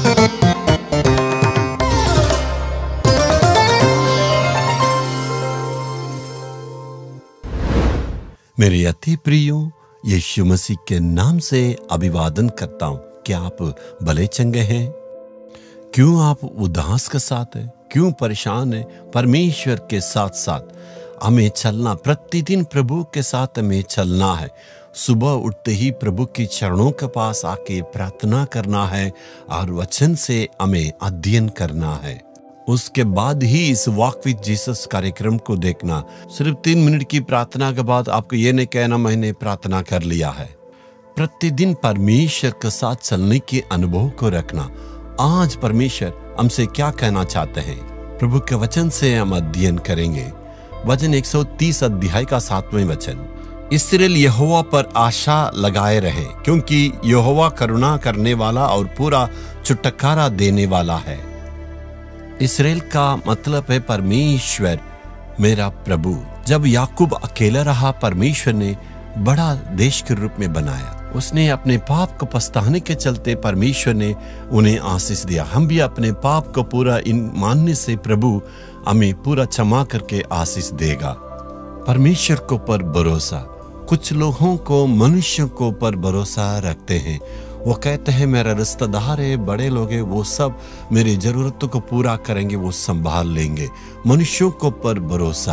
मेरे अति प्रियो, यीशु मसीह के नाम से अभिवादन करता हूं। क्या आप भले चंगे हैं? क्यों आप उदास के साथ हैं? क्यों परेशान हैं? परमेश्वर के साथ साथ हमें चलना, प्रतिदिन प्रभु के साथ हमें चलना है। सुबह उठते ही प्रभु के चरणों के पास आके प्रार्थना करना है और वचन से हमें अध्ययन करना है। उसके बाद ही इस वॉक विद जीसस कार्यक्रम को देखना। सिर्फ 3 मिनट की प्रार्थना के बाद आपको ये नहीं कहना मैंने प्रार्थना कर लिया है। प्रतिदिन परमेश्वर के साथ चलने के अनुभव को रखना। आज परमेश्वर हमसे क्या कहना चाहते हैं, प्रभु के वचन से हम अध्ययन करेंगे। वचन 130 अध्याय का 7वें वचन। इस्राएल यहोवा पर आशा लगाए रहे, क्योंकि यहोवा करुणा करने वाला और पूरा छुटकारा देने वाला है। इस्राएल का मतलब है परमेश्वर मेरा प्रभु। जब याकूब अकेला रहा, परमेश्वर ने बड़ा देश के रूप में बनाया। उसने अपने पाप को पछताने के चलते परमेश्वर ने उन्हें आशीष दिया। हम भी अपने पाप को पूरा इन मानने से प्रभु हमें पूरा क्षमा करके आशीष देगा। परमेश्वर को पर भरोसा। कुछ लोगों को मनुष्यों को पर भरोसा रखते हैं। वो कहते हैं मेरा रिश्तेदार है, बड़े लोग हैं, वो सब मेरी जरूरतों को पूरा करेंगे, वो संभाल लेंगे। मनुष्यों को पर भरोसा।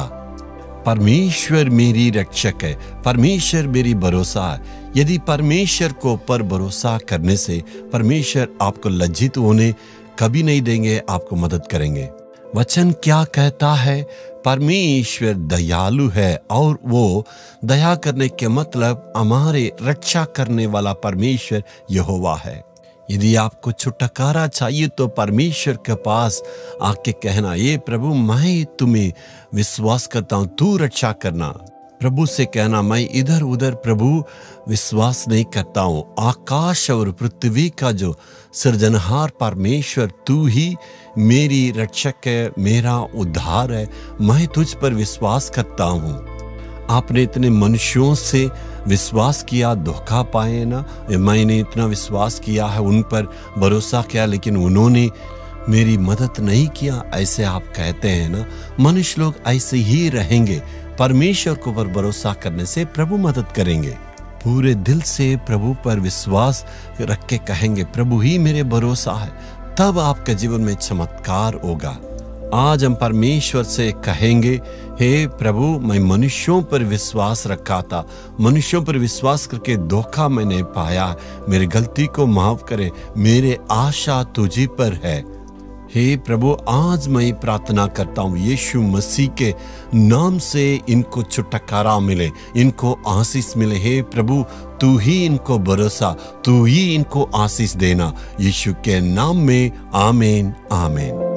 परमेश्वर मेरी रक्षक है, परमेश्वर मेरी भरोसा है। यदि परमेश्वर को पर भरोसा करने से परमेश्वर आपको लज्जित होने कभी नहीं देंगे, आपको मदद करेंगे। वचन क्या कहता है? परमेश्वर दयालु है और वो दया करने के मतलब हमारे रक्षा करने वाला परमेश्वर यहोवा है। यदि आपको छुटकारा चाहिए तो परमेश्वर के पास आके कहना, ये प्रभु मैं तुम्हें विश्वास करता हूं, तू रक्षा करना। प्रभु से कहना, मैं इधर उधर प्रभु विश्वास नहीं करता हूं। आकाश और पृथ्वी का जो सृजनहार परमेश्वर तू ही मेरी रक्षक है, मेरा उद्धार है। मैं तुझ पर विश्वास करता हूं। आपने इतने मनुष्यों से विश्वास किया, धोखा पाए ना। मैंने इतना विश्वास किया है, उन पर भरोसा किया, लेकिन उन्होंने मेरी मदद नहीं किया, ऐसे आप कहते हैं ना। मनुष्य लोग ऐसे ही रहेंगे। परमेश्वर को पर भरोसा करने से प्रभु मदद करेंगे। पूरे दिल से प्रभु पर विश्वास रख के कहेंगे प्रभु ही मेरे भरोसा है, तब आपके जीवन में चमत्कार होगा। आज हम परमेश्वर से कहेंगे, हे प्रभु मैं मनुष्यों पर विश्वास रखा था, मनुष्यों पर विश्वास करके धोखा मैंने पाया, मेरी गलती को माफ करे, मेरे आशा तुझी पर है। हे प्रभु आज मैं प्रार्थना करता हूँ यीशु मसीह के नाम से इनको छुटकारा मिले, इनको आशीष मिले। हे प्रभु तू ही इनको भरोसा, तू ही इनको आशीष देना, यीशु के नाम में आमीन आमीन।